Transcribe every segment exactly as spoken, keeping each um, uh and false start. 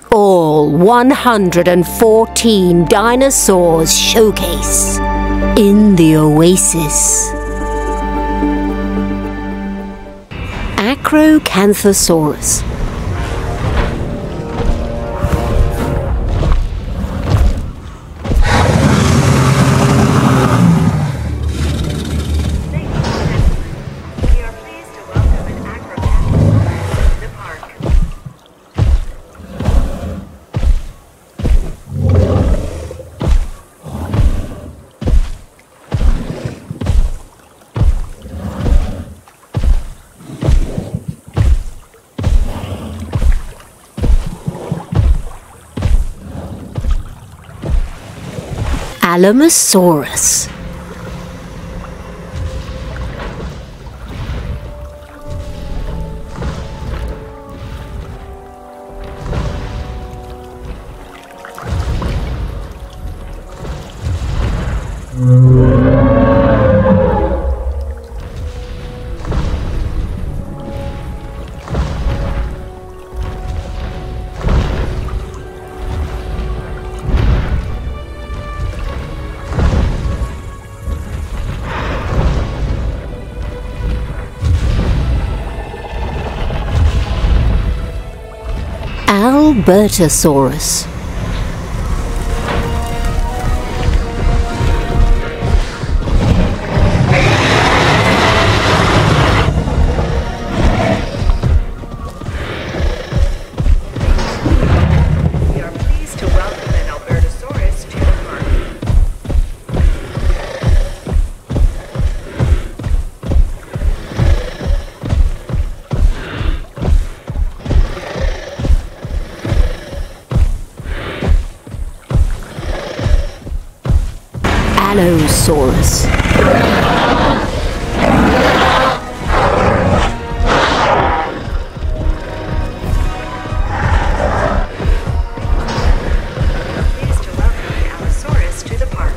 All one hundred fourteen dinosaurs showcase in the oasis. Acrocanthosaurus. Alamosaurus. Albertosaurus. We are pleased to welcome an Albertosaurus to the park. Allosaurus. Pleased to welcome an Allosaurus to the park.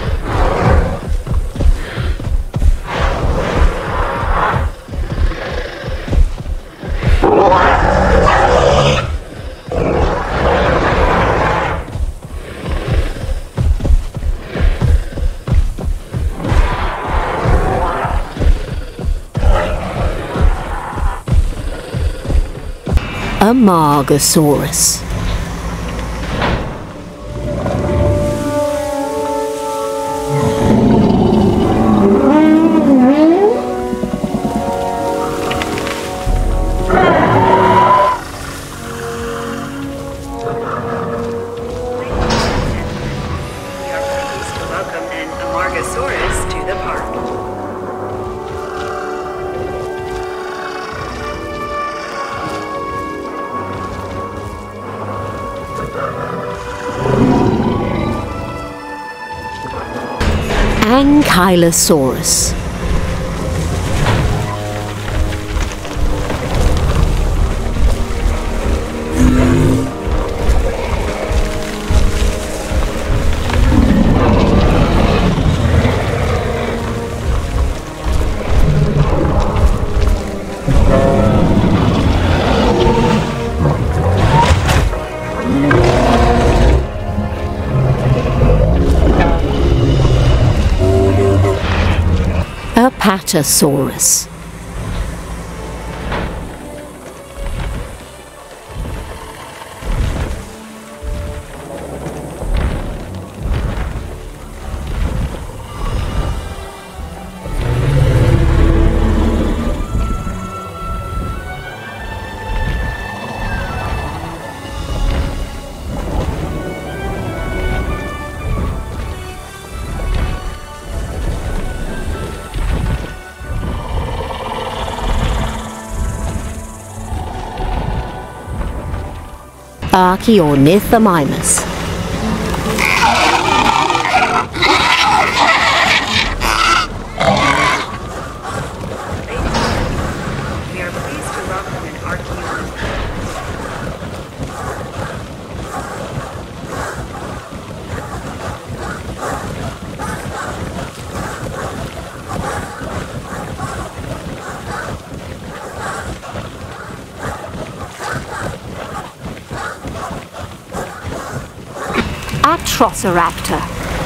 Amargasaurus. We are pleased to welcome an Amargasaurus to the park. Ankylosaurus. Apatosaurus. Archaeornithomimus. We are pleased to welcome an Archaeornithomimus. Atrociraptor.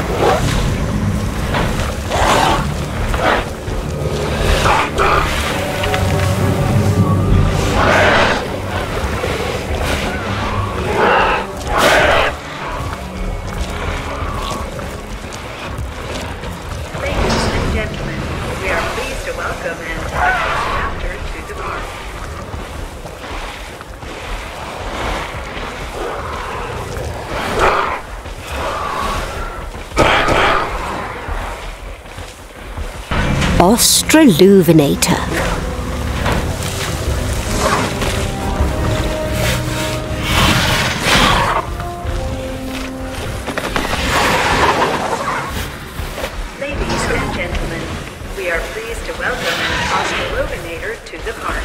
Ladies and gentlemen, we are pleased to welcome an Atrociraptor to the park. Australuvinator. Ladies and gentlemen, we are pleased to welcome an Australuvinator to the park.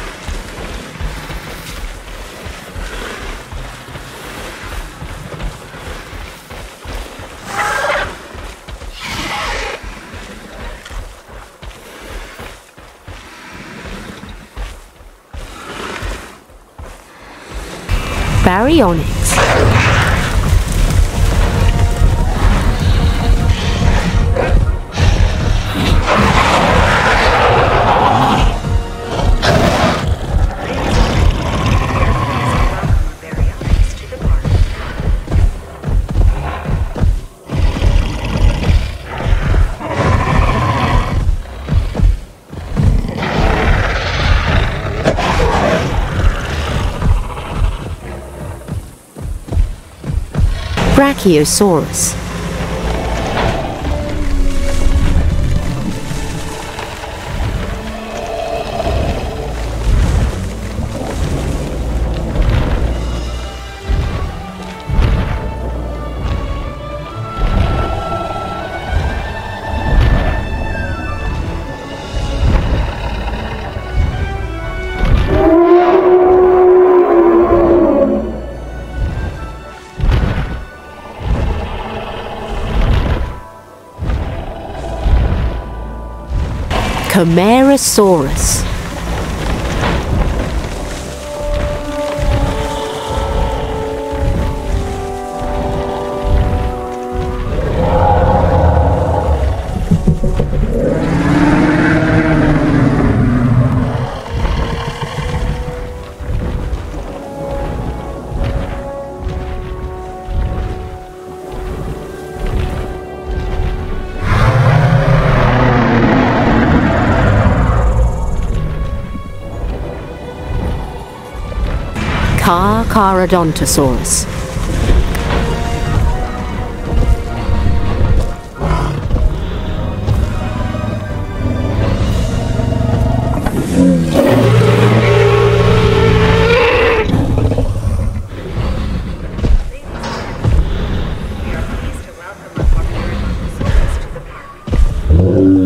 Baryonyx. Baryonyx to the park. Brachiosaurus. Camarasaurus. Carcharodontosaurus. We are pleased to welcome a Carcharodontosaurus to the park.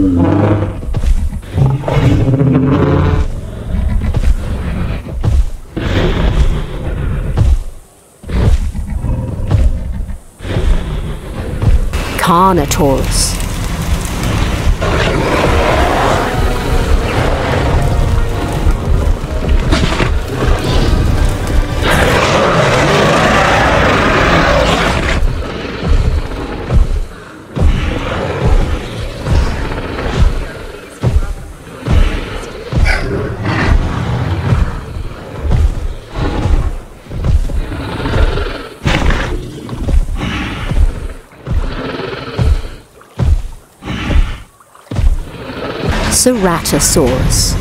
Carnotaurus. Ceratosaurus.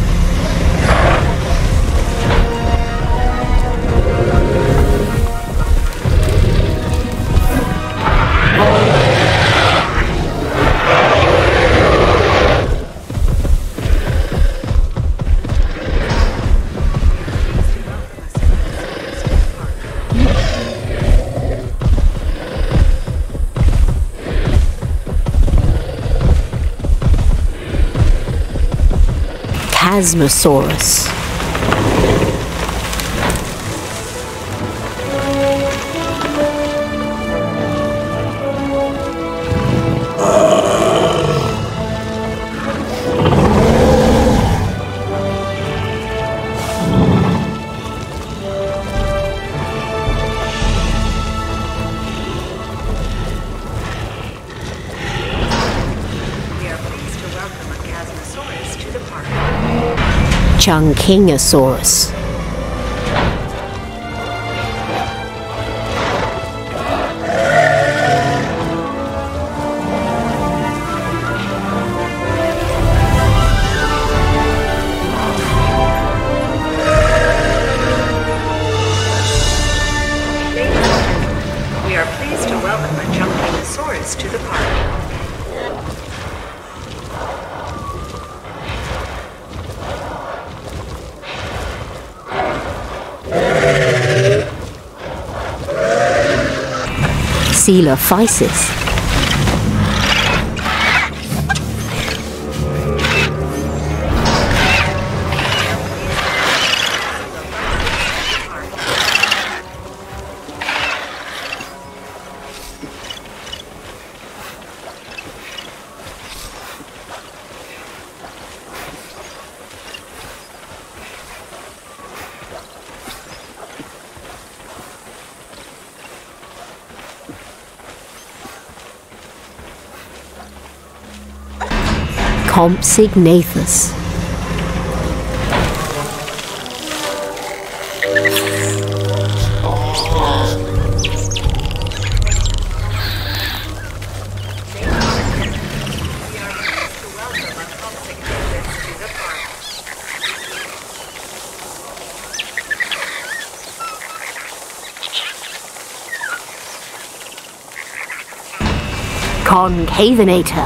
Chasmosaurus. Chungkingosaurus. We are pleased to welcome a Chungkingosaurus to the park. Coelophysis. Compsognathus. Concavenator.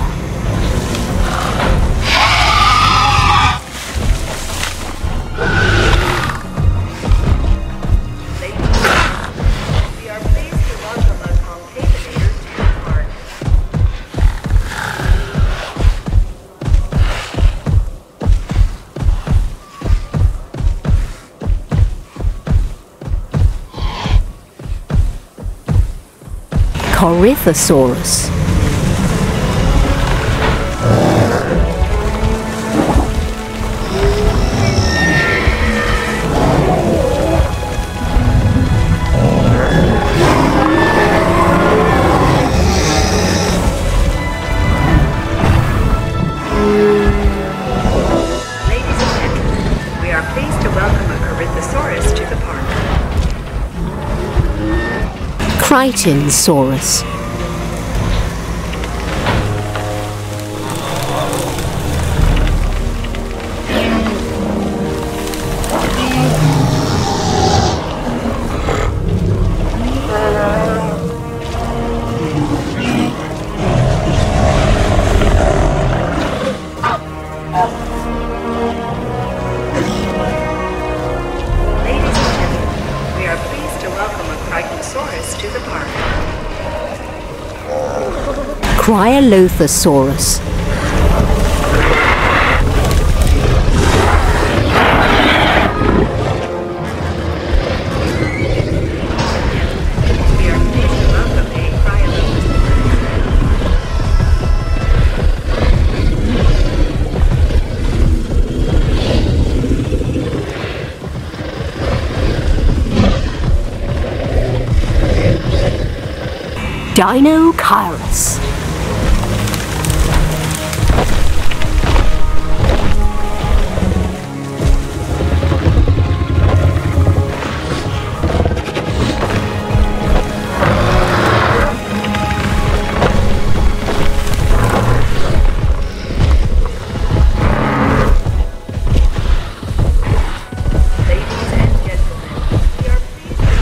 Corythosaurus. Ladies and gentlemen, we are pleased to welcome a Corythosaurus to the park. Crichtonsaurus. Ladies and gentlemen, we are pleased to welcome a Crichtonsaurus to the park. Cryolothosaurus. We are pleased to welcome a Cryolothosaurus. Deinocheirus. Ladies and gentlemen, we are pleased to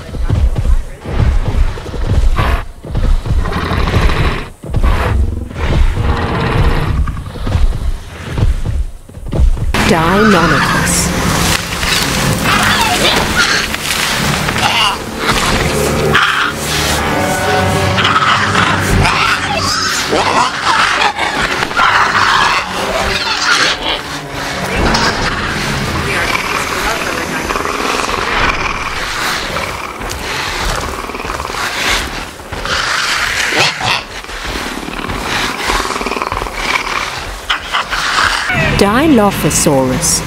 welcome a Dinocheirus. Deinonychus. We are pleased to welcome a Dilophosaurus.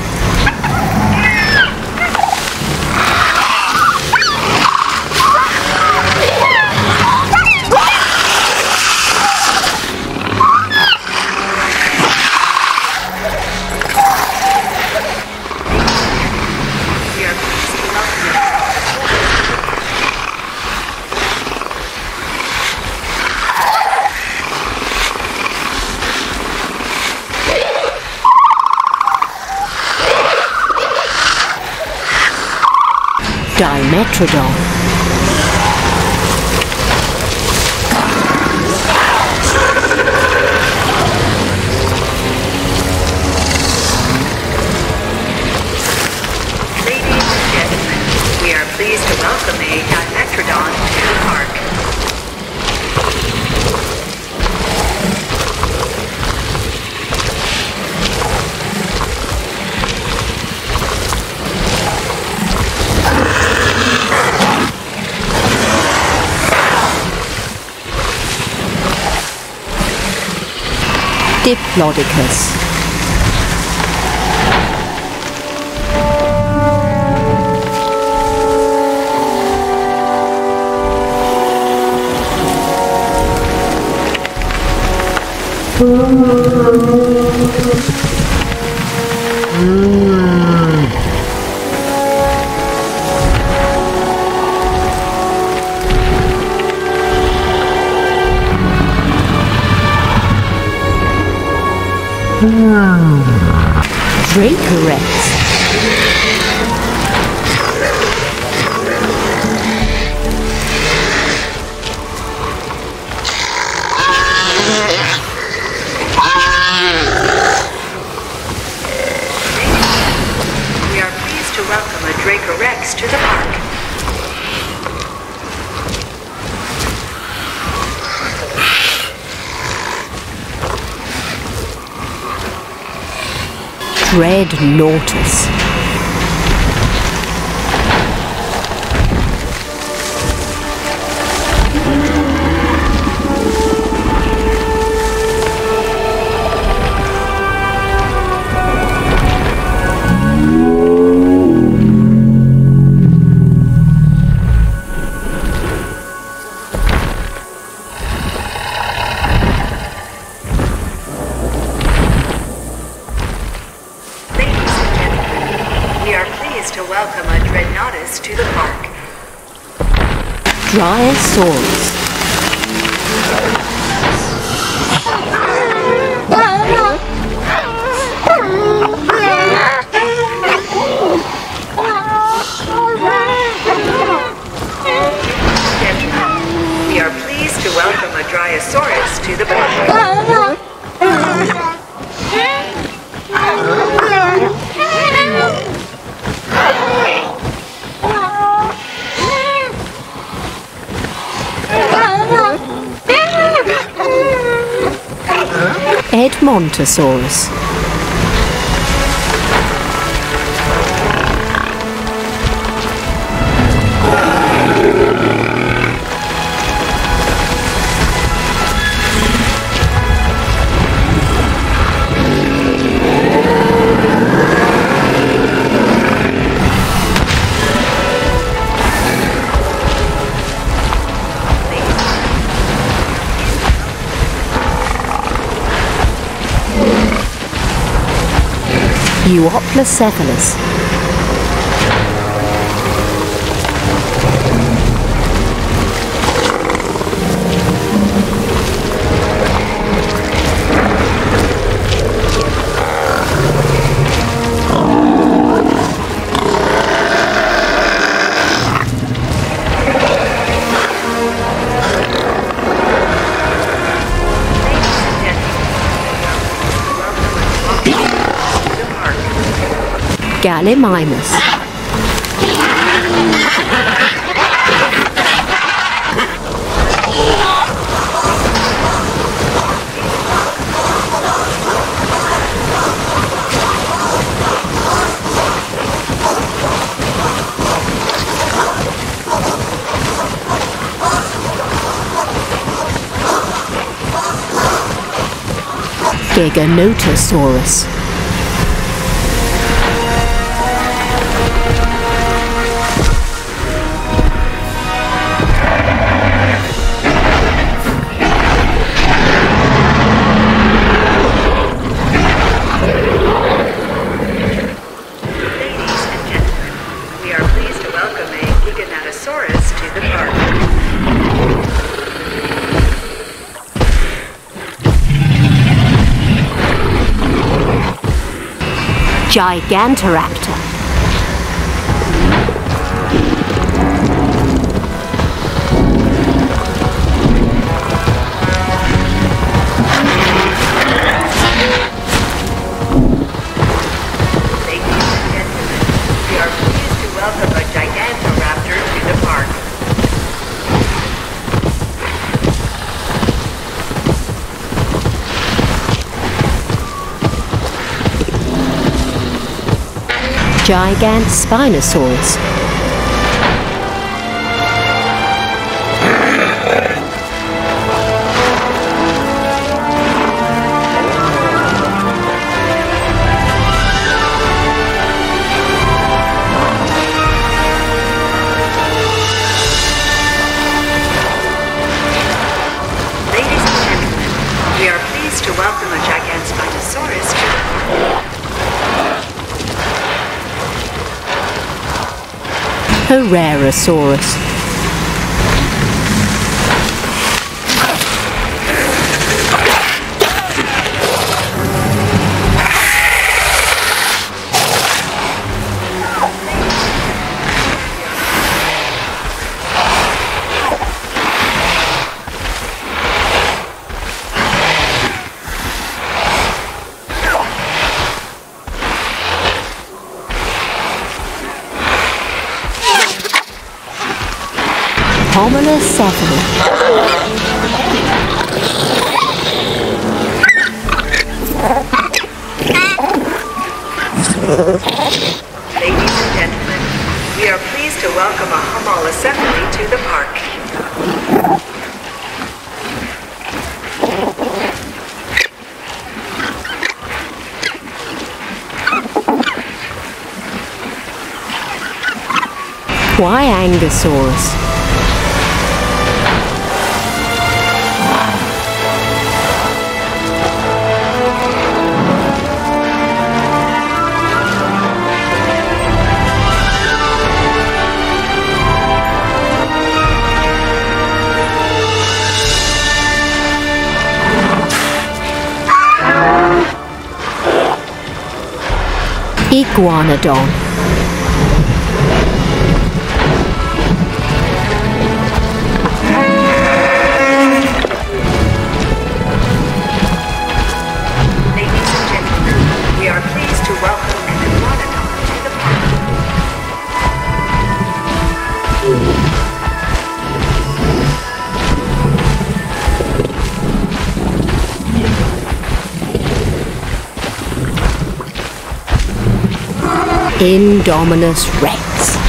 Dimetrodon. Ladies and gentlemen, we are pleased to welcome a Dimetrodon to the park. Diplodocus. Dracorex. We are pleased to welcome a Dracorex to the park. Dreadnoughtus. To welcome a Dreadnoughtus to the park. Dryosaurus. Gentlemen, we are pleased to welcome a Dryosaurus to the park. Edmontosaurus. Euoplocephalus. Gallimimus. Giganotosaurus. Gigantoraptor. Gigant Spinosaurus. Ladies and gentlemen, we are pleased to welcome a Gigant Spinosaurus to Herrerasaurus. Homalocephali. Ladies and gentlemen, we are pleased to welcome a Homalocephali to the park. Huayangosaurus. Iguanodon. Ladies and gentlemen, we are pleased to welcome an Iguanodon to the park. Indominus Rex.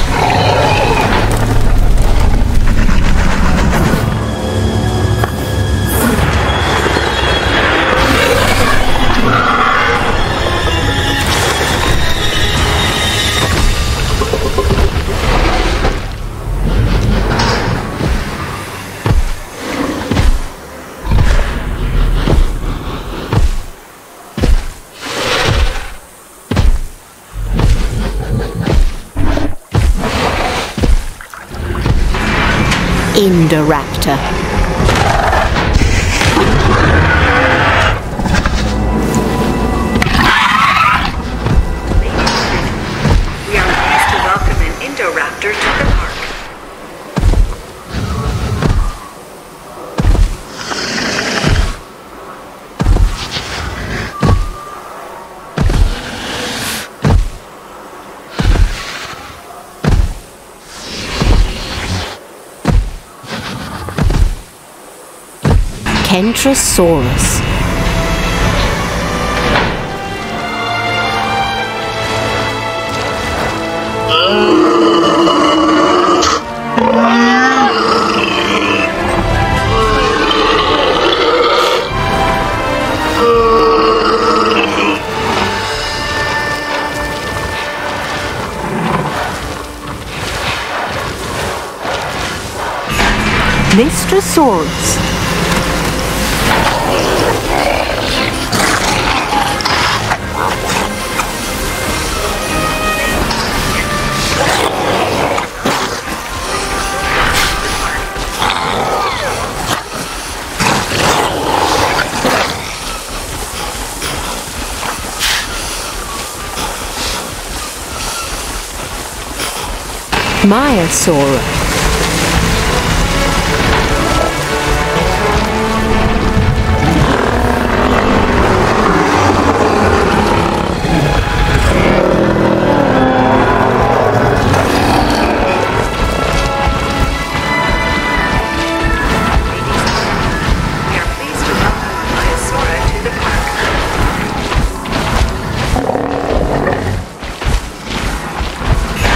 Indoraptor. We are pleased to welcome an Indoraptor to the park. Kentrosaurus. Mystrosaurus. Maiasaurus.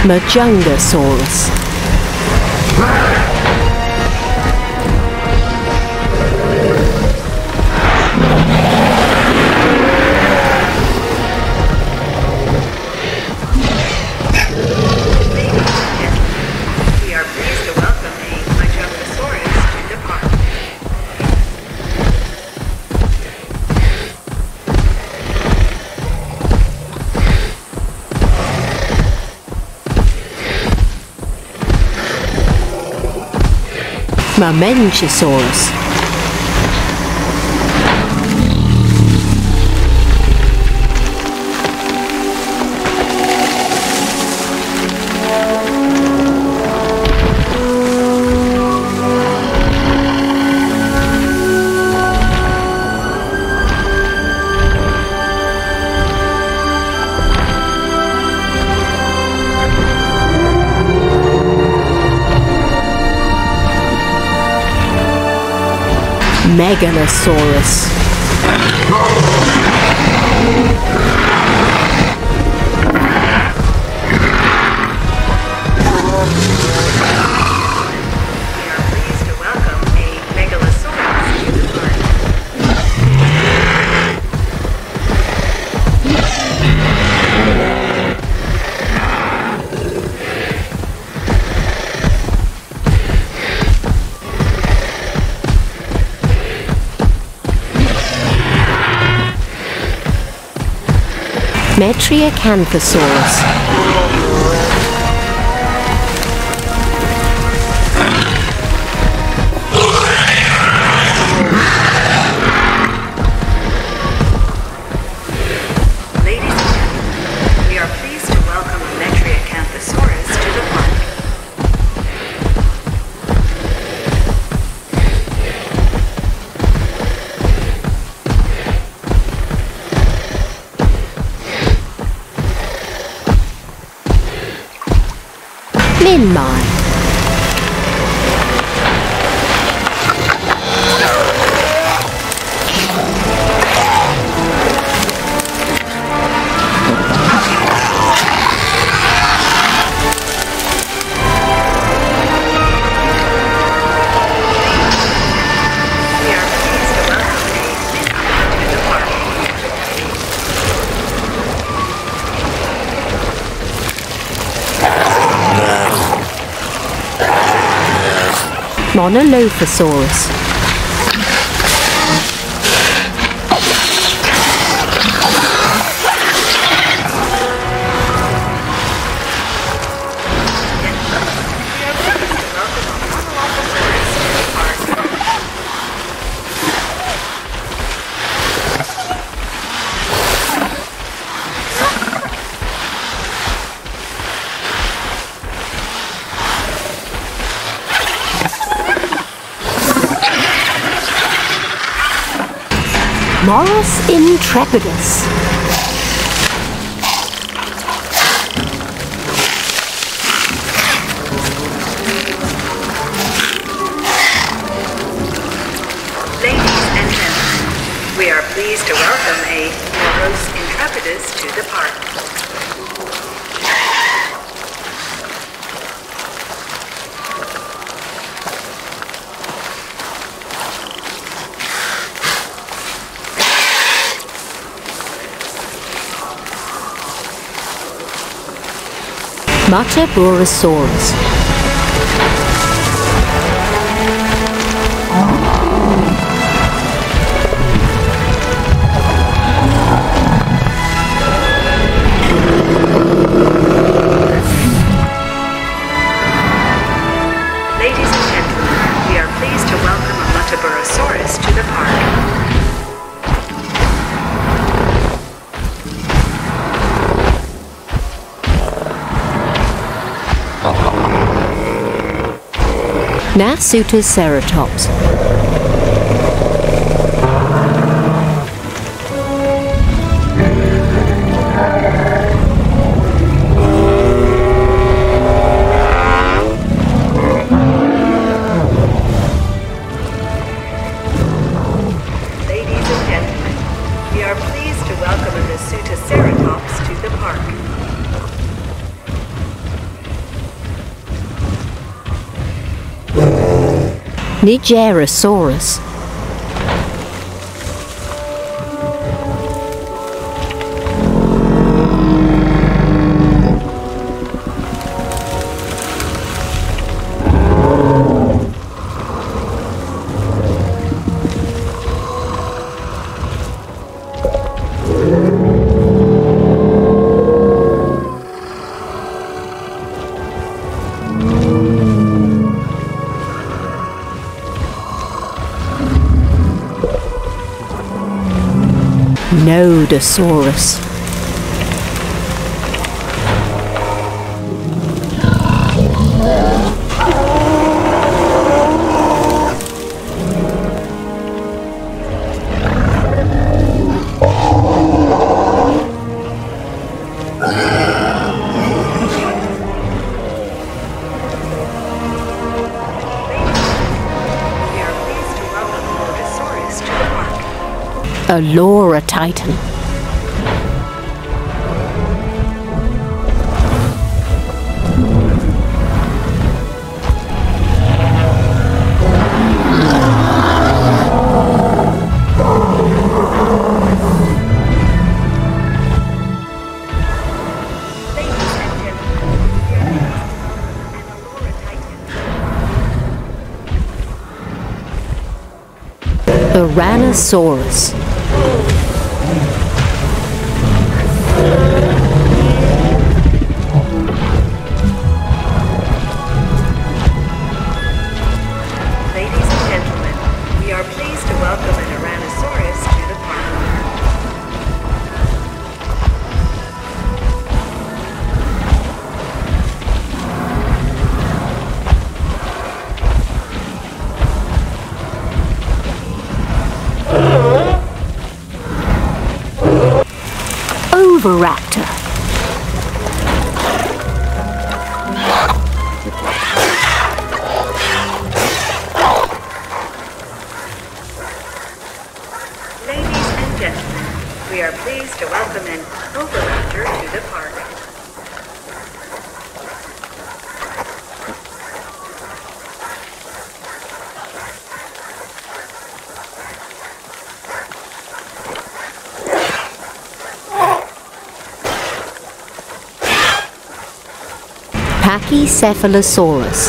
Majungasaurus. We are pleased to welcome a Majungasaurus to the park. Mamenchisaurus. Megalosaurus. We are pleased to welcome a Megalosaurus to the park. Metriacanthosaurus. Ladies and gentlemen, we are pleased to welcome a Metriacanthosaurus to the park. Minmi. We are pleased to welcome a Minmi to the park. Monolophosaurus. Morus intrepidus. Ladies and gentlemen, we are pleased to welcome a Morus intrepidus to the park. Mataburosaurus. Ladies and gentlemen, we are pleased to welcome a Mataburosaurus to the park. Nasutoceratops. Ladies and gentlemen, we are pleased to welcome a Nasutoceratops to the park. Nigeriosaurus. Nodosaurus. Allura Titan. Tyrannosaurus. Ladies and gentlemen, we are pleased to welcome an Tyrannosaurus to the park. Oviraptor. Ladies and gentlemen, we are pleased to welcome an Oviraptor to the park. Pachycephalosaurus.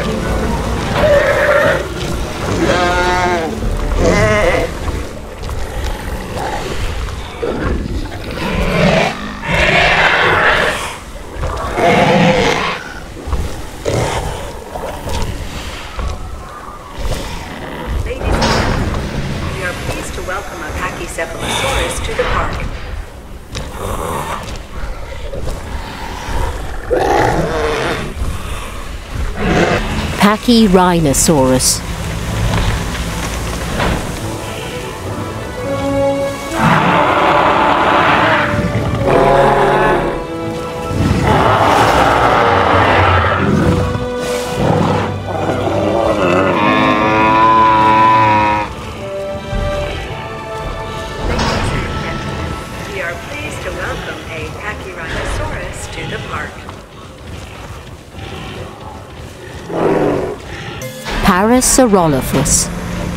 Ladies and gentlemen, we are pleased to welcome a Pachycephalosaurus to the park. Pachyrhinosaurus. We are pleased to welcome a Pachyrhinosaurus to the park. Parasaurolophus.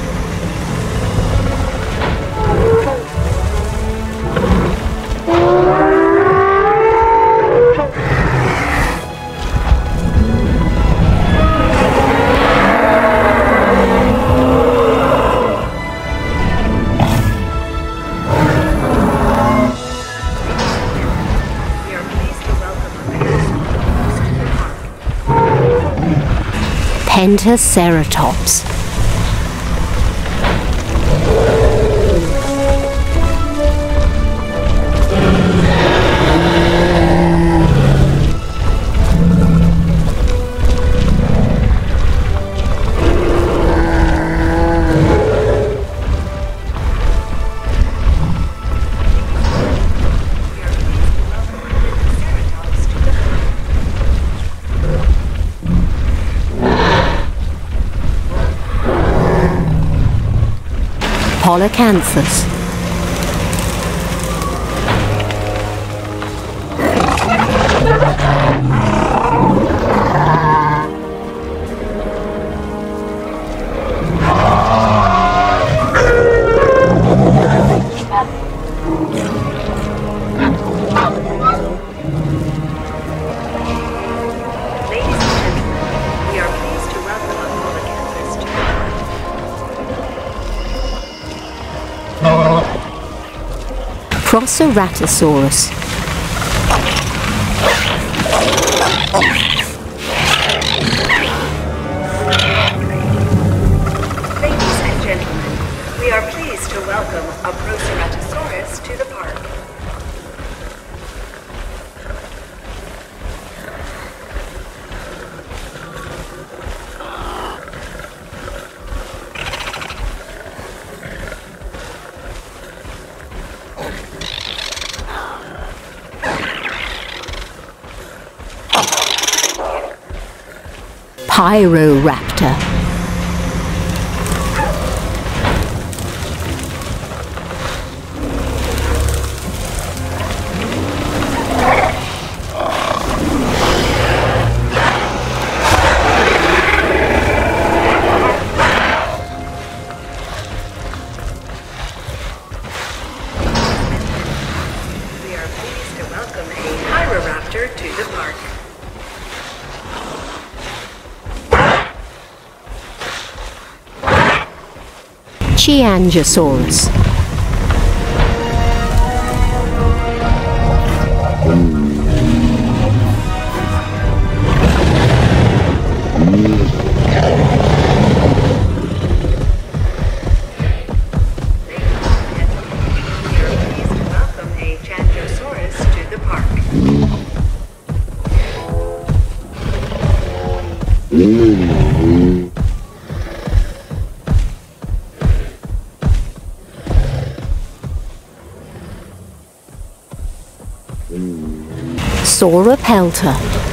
We are pleased to welcome a Parasaurolophus to the park. Pentaceratops. Polacanthus. Velociraptorsaurus. Ladies and gentlemen, we are pleased to welcome a Proceratosaurus to the park. Pyroraptor. We are pleased to welcome a Pyroraptor to the park. Chiangosaurus. We are pleased to welcome a Changosaurus to the park. Sauropelta.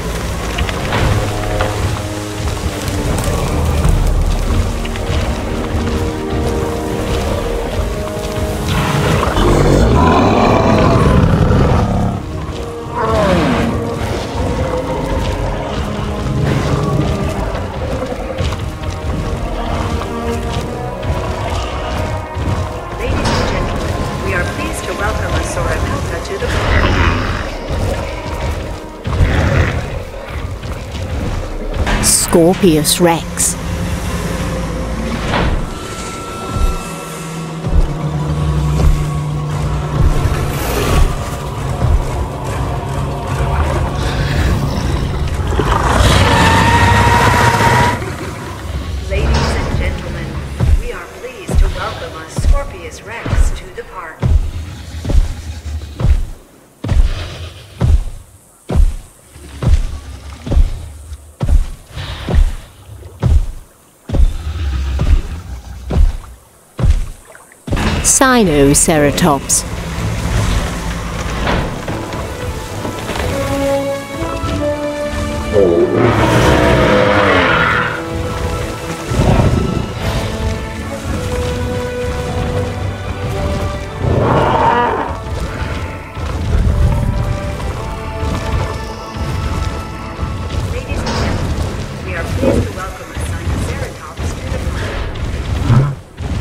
Ladies and gentlemen, we are pleased to welcome a Sauropelta to the park. Scorpius rex. Ladies and gentlemen, we are pleased to welcome a Scorpius rex to the park. Sinoceratops. Ladies and gentlemen, we are pleased to welcome a Sinoceratops to the park.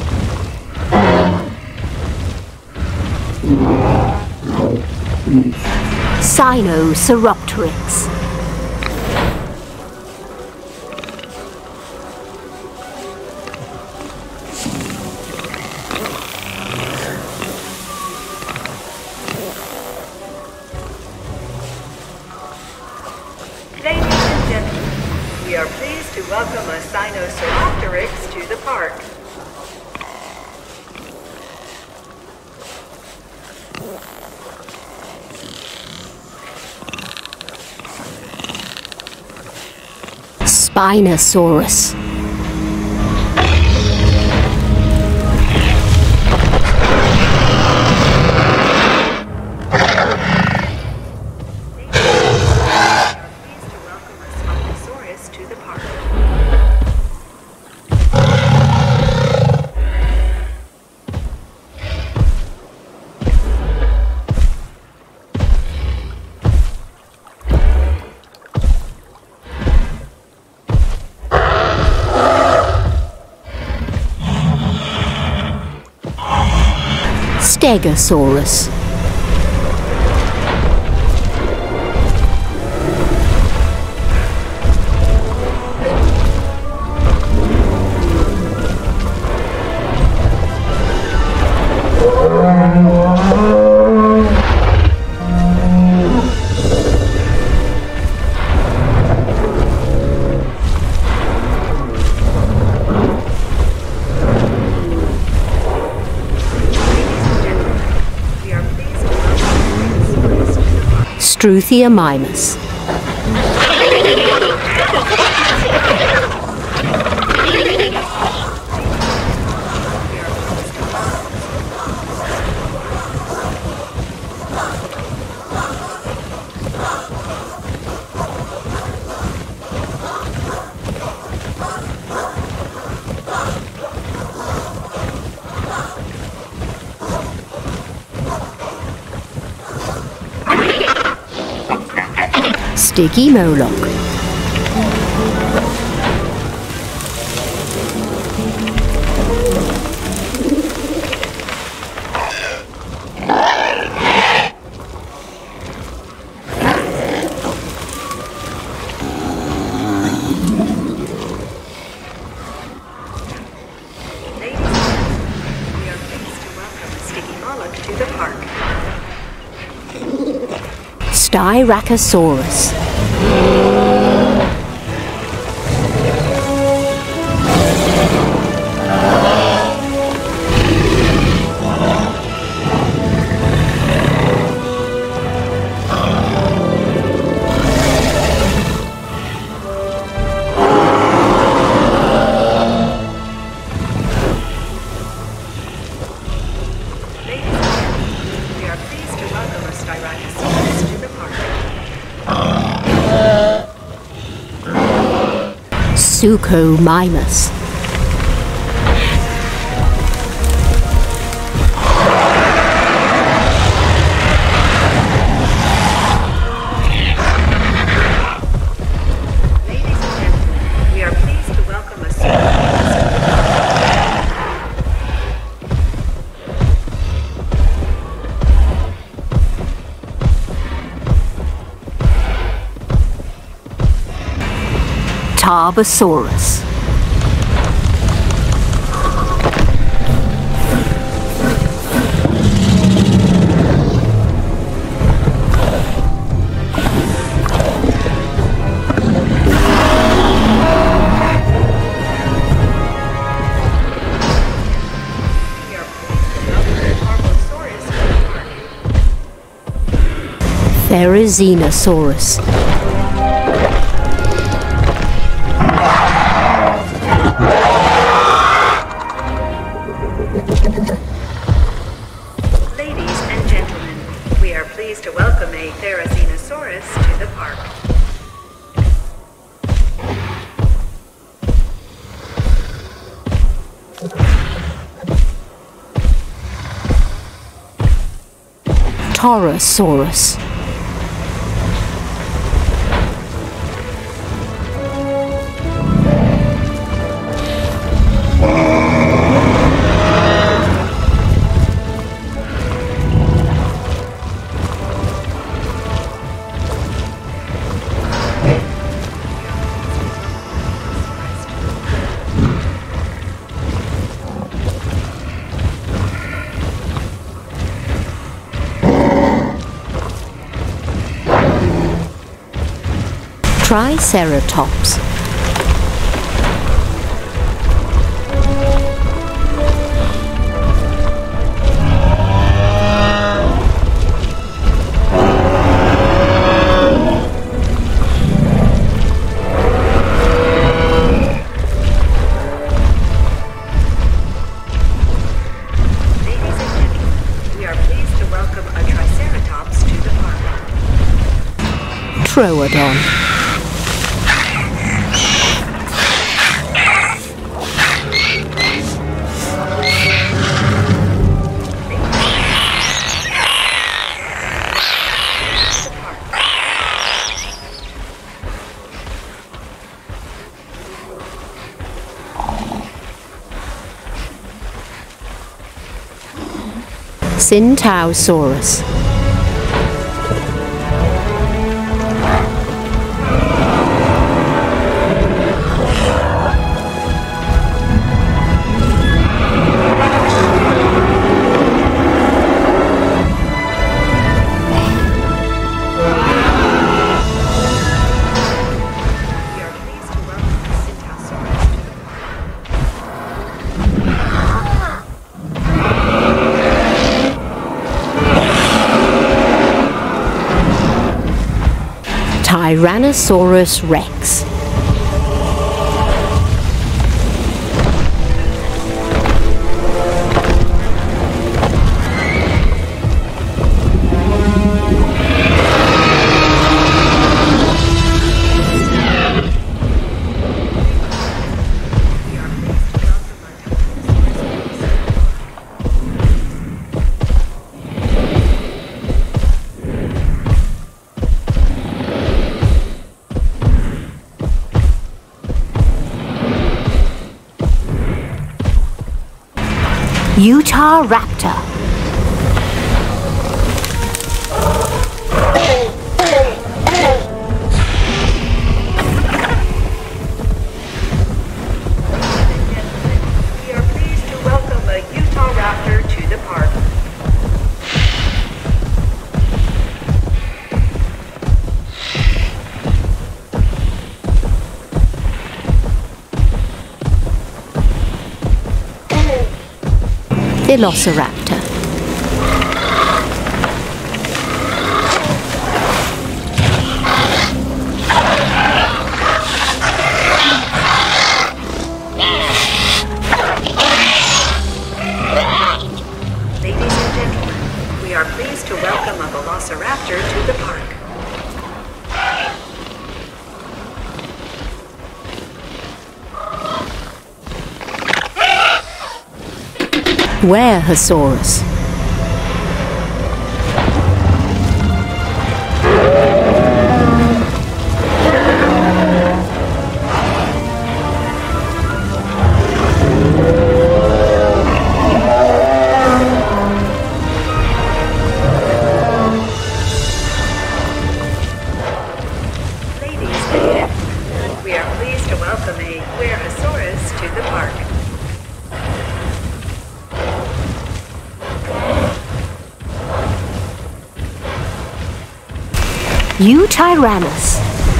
Sinosauropteryx. Ladies and gentlemen, we are pleased to welcome a Sinosauropteryx to the park. Spinosaurus. Pleased to welcome a Spinosaurus to the park. Stegosaurus. Struthia mimus. Sticky Moloch. Styracosaurus. Suchomimus. Tarbosaurus. Therizinosaurus. Ladies and gentlemen, we are pleased to welcome a Therizinosaurus to the park. Torosaurus. Triceratops. Troodon. Centausaurus. Tyrannosaurus Rex. Utahraptor. We are pleased to welcome a Utahraptor to the park. Velociraptor. Ladies and gentlemen, we are pleased to welcome a Velociraptor to the park. Warehosaurus. Ladies and gentlemen, we are pleased to welcome a Warehosaurus to the park. Eutyrannus.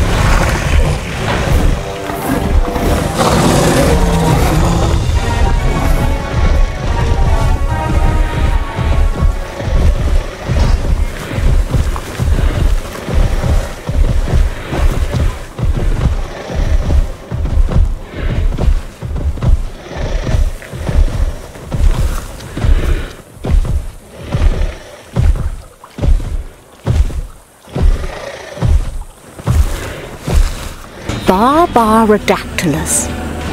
Barbarodactylus.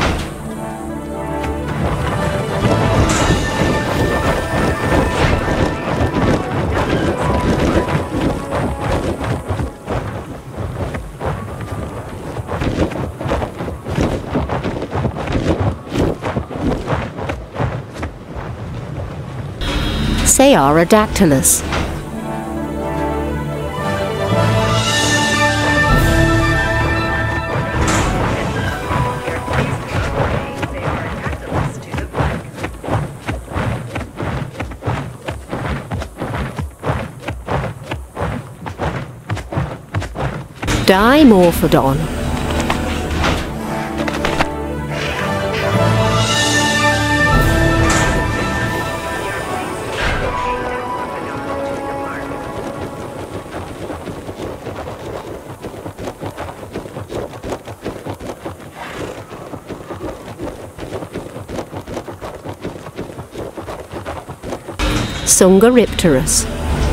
Saherodactylus. Dimorphodon. Sungaripterus.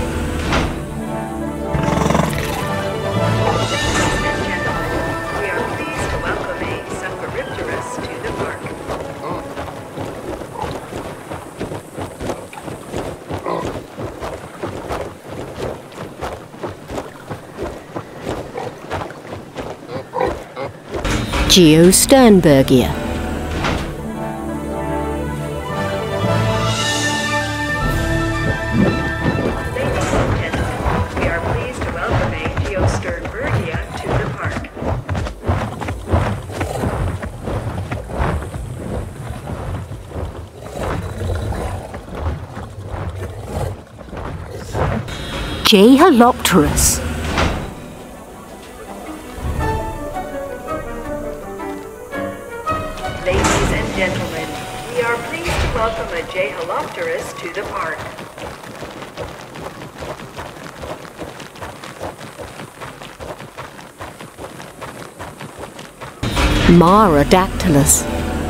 Geosternbergia. We are pleased to welcome a Geosternbergia to the park. Jaehalopterus. Ladies and gentlemen, we are pleased to welcome a Jaehalopterus to the park. Marodactylus.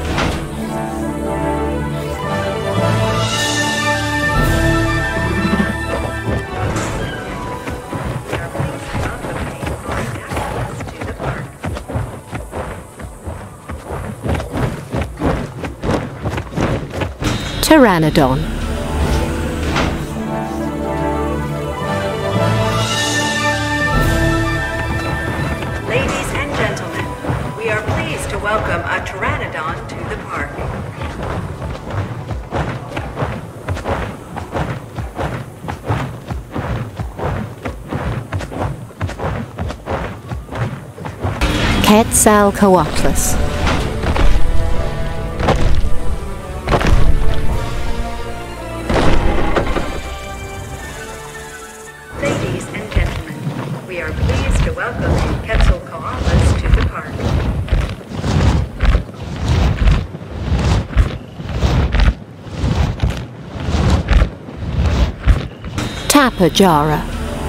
Pteranodon. Ladies and gentlemen, we are pleased to welcome a pteranodon to the park. Quetzalcoatlus. Ladies and gentlemen, we are pleased to welcome Quetzalcoatlus to the park. Tapejara.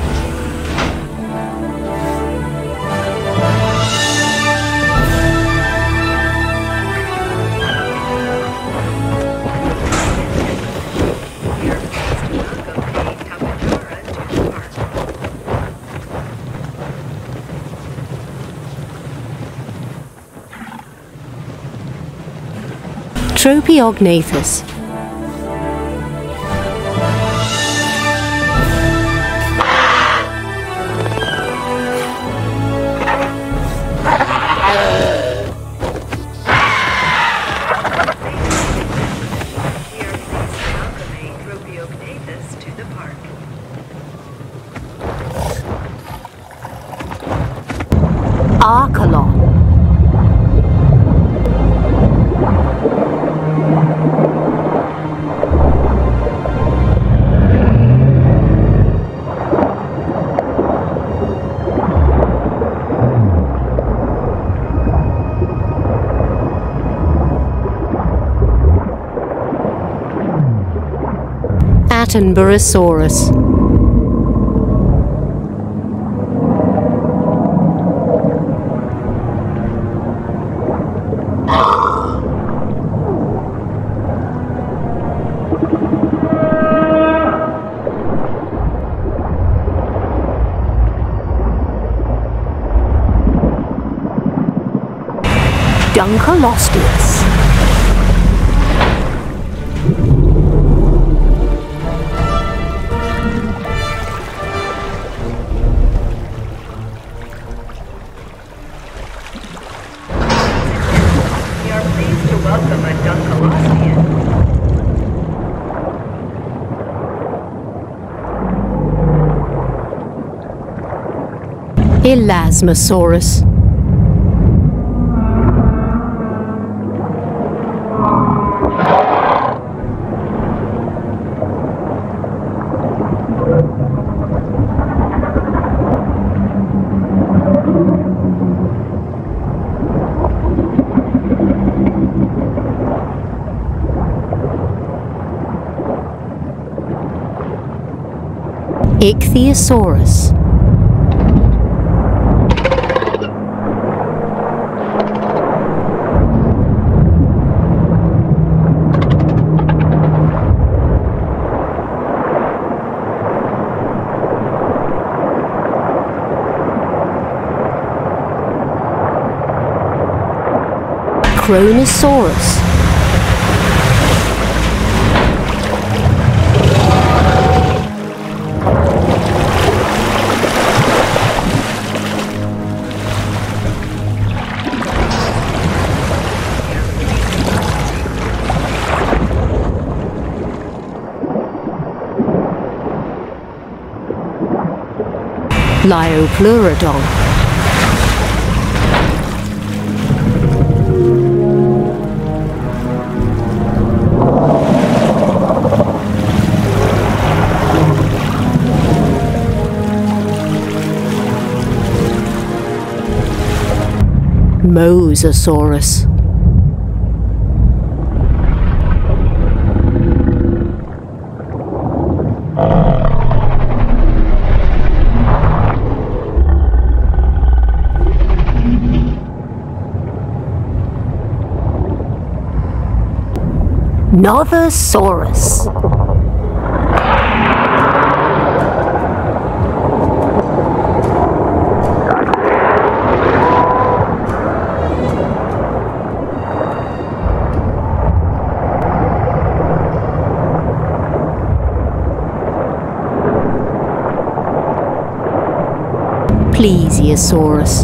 We are pleased to welcome a Tapejara to the park. Tropiognathus. We are pleased to welcome a Tropiognathus to the park. Archelon. Attenborosaurus. Dunkleosteus. We are pleased to welcome a Dunkleosteus. Elasmosaurus. Ichthyosaurus. Chronosaurus. Liopleurodon. Mosasaurus. Nothosaurus. Plesiosaurus.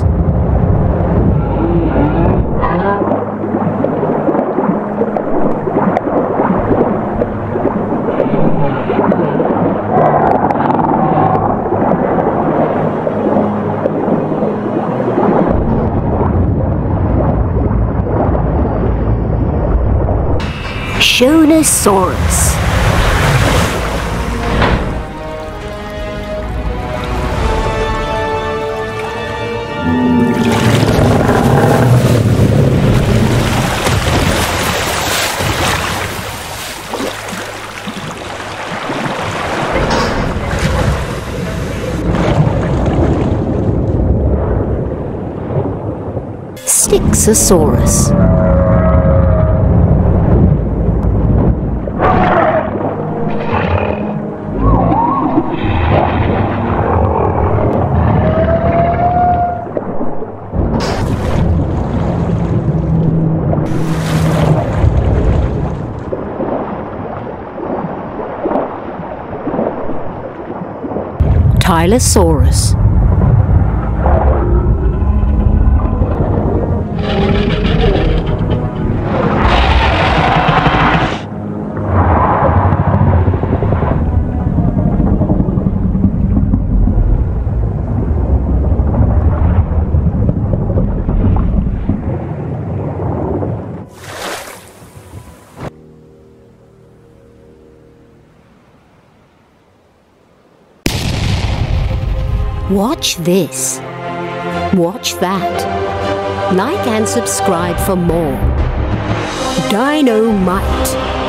Shonosaurus. Styxosaurus. Tylosaurus. Watch this. Watch that. Like and subscribe for more. Dino-Mite.